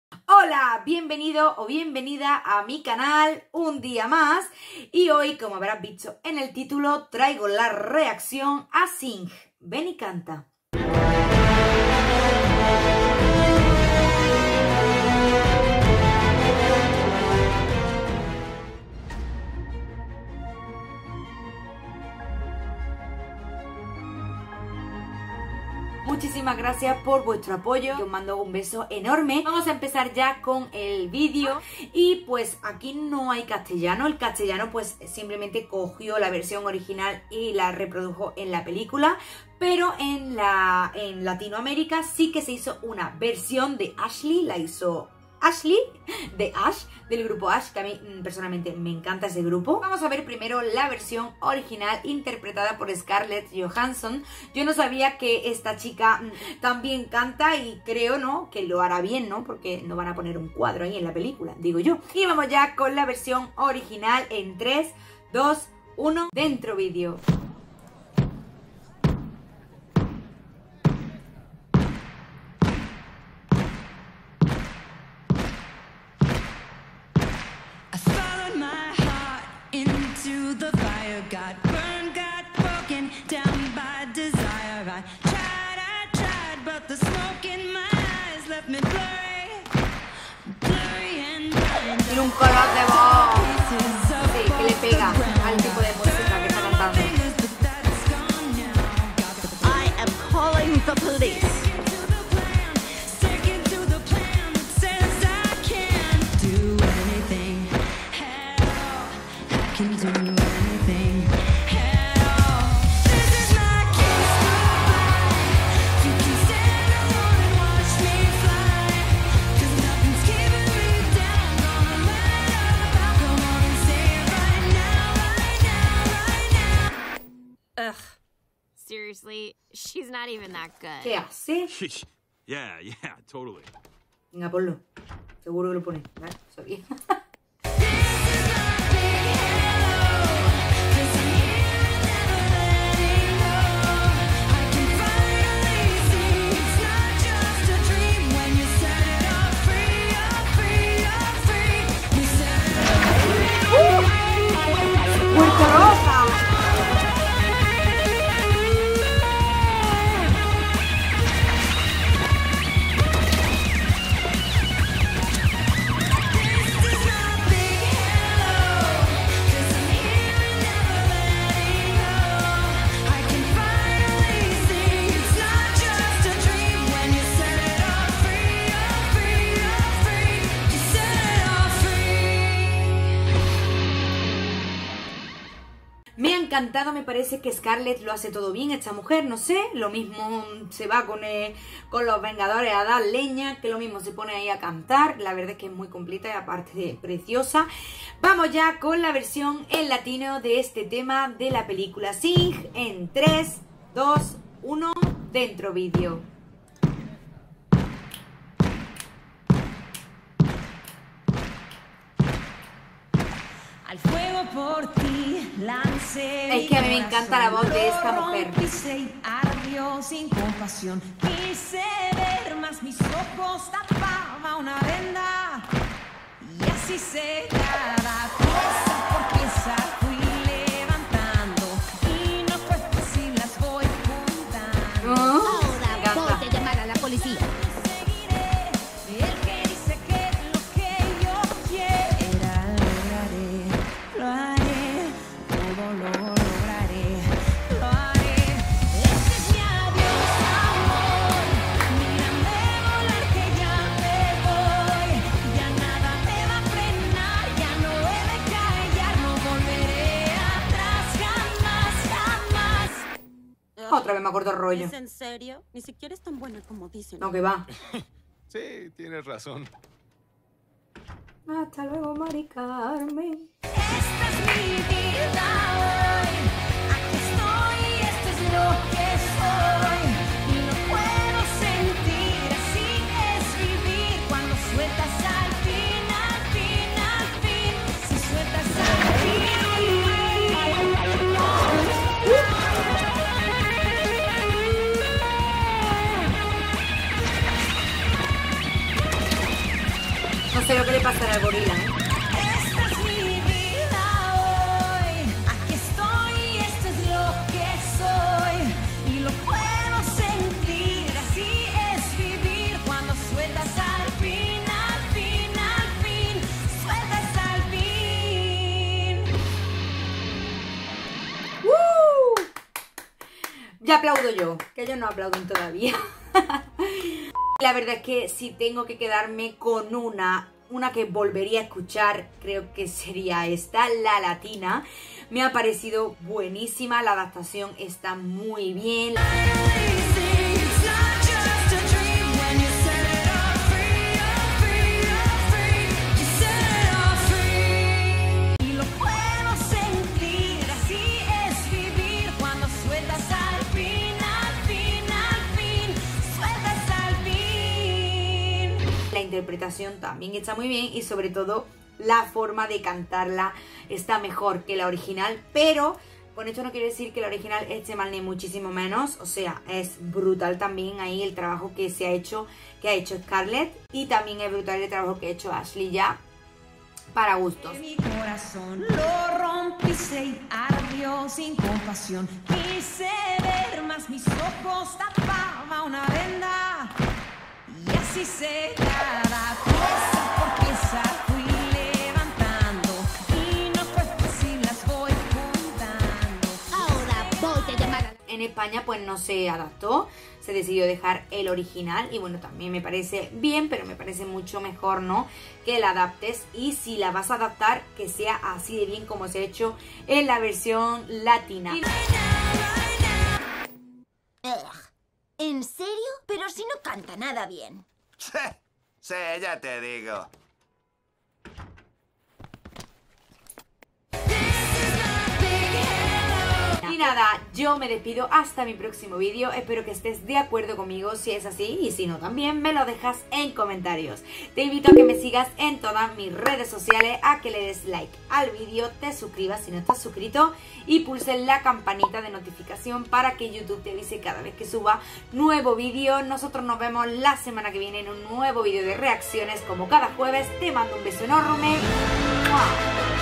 Hola, bienvenido o bienvenida a mi canal un día más y hoy, como habrás visto en el título, traigo la reacción a Sing. Ven y canta. Muchísimas gracias por vuestro apoyo, os mando un beso enorme. Vamos a empezar ya con el vídeo y pues aquí no hay castellano, el castellano pues simplemente cogió la versión original y la reprodujo en la película, pero en Latinoamérica sí que se hizo una versión de Ashley, la hizo Ashley, de Ash, del grupo Ash, que a mí personalmente me encanta ese grupo. Vamos a ver primero la versión original interpretada por Scarlett Johansson. Yo no sabía que esta chica también canta y creo, ¿no?, que lo hará bien, ¿no?, porque no van a poner un cuadro ahí en la película, digo yo. Y vamos ya con la versión original en 3, 2, 1, dentro vídeo. Got burned, got broken down by desire. I tried, but the smoke in my eyes left me blurry and blind. Tiene un color de voz, sí, que le pega al tipo de música que está cantando. I am calling the police. Ugh. Seriously, she's not even that good. ¿Qué hace? Yeah, totally. Venga, ponlo. Seguro que lo pone. Vale, sabía. Me ha encantado, me parece que Scarlett lo hace todo bien, esta mujer, no sé, lo mismo se va con los Vengadores a dar leña, que lo mismo se pone ahí a cantar, la verdad es que es muy completa y aparte de preciosa. Vamos ya con la versión en latino de este tema de la película Sing, en 3, 2, 1, dentro vídeo. Al fuego por ti lancé. Es que a mí me encanta la voz de esta mujer. Ardió sin compasión. Quise ver más, mis ojos tapaba una venda. Y así se cada pieza por pieza fui levantando. Y no fue fácil, las voy juntando. Ahora voy a llamar a la policía. Otra vez me acuerdo el rollo. ¿Es en serio? Ni siquiera es tan buena como dicen. No, que va. Sí, tienes razón. Hasta luego, Mari Carmen. Esta es mi vida hoy. Aquí estoy, esto es lo que soy. Y no puedo sentir, así es vivir. Cuando sueltas al fin, al fin, al fin. Si sueltas al fin. sé lo que le pasará al gorila, ¿eh? Esta es mi vida hoy. Aquí estoy, esto es lo que soy. Y lo puedo sentir, así es vivir cuando sueltas al fin, al fin, al fin. Sueltas al fin. Ya aplaudo yo, que ellos no aplauden todavía. La verdad es que si tengo que quedarme con una que volvería a escuchar, creo que sería esta, La Latina. Me ha parecido buenísima, la adaptación está muy bien. Y lo puedo sentir, así es vivir cuando sueltas al fin, al fin, al fin. Sueltas al fin. La interpretación también está muy bien y sobre todo la forma de cantarla está mejor que la original, pero con esto no quiere decir que la original esté mal ni muchísimo menos, o sea, es brutal también ahí el trabajo que se ha hecho, que ha hecho Scarlett, y también es brutal el trabajo que ha hecho Ashley ya, para gustos. Mi corazón lo rompiste y ardió sin compasión. Quise ver más, mis ojos tapaba una venda. Y así sé cada pieza por pieza fui levantando. Y no fue fácil, las voy juntando. Ahora voy a llamar a... En España pues no se adaptó, se decidió dejar el original y bueno, también me parece bien, pero me parece mucho mejor, ¿no?, que la adaptes, y si la vas a adaptar, que sea así de bien como se ha hecho en la versión latina. ¿En serio? Pero si no canta nada bien. Sí, ya te digo. Y nada, yo me despido hasta mi próximo vídeo. Espero que estés de acuerdo conmigo si es así, y si no también me lo dejas en comentarios. Te invito a que me sigas en todas mis redes sociales, a que le des like al vídeo, te suscribas si no estás suscrito y pulses la campanita de notificación para que YouTube te avise cada vez que suba nuevo vídeo. Nosotros nos vemos la semana que viene en un nuevo vídeo de reacciones como cada jueves. Te mando un beso enorme. ¡Mua!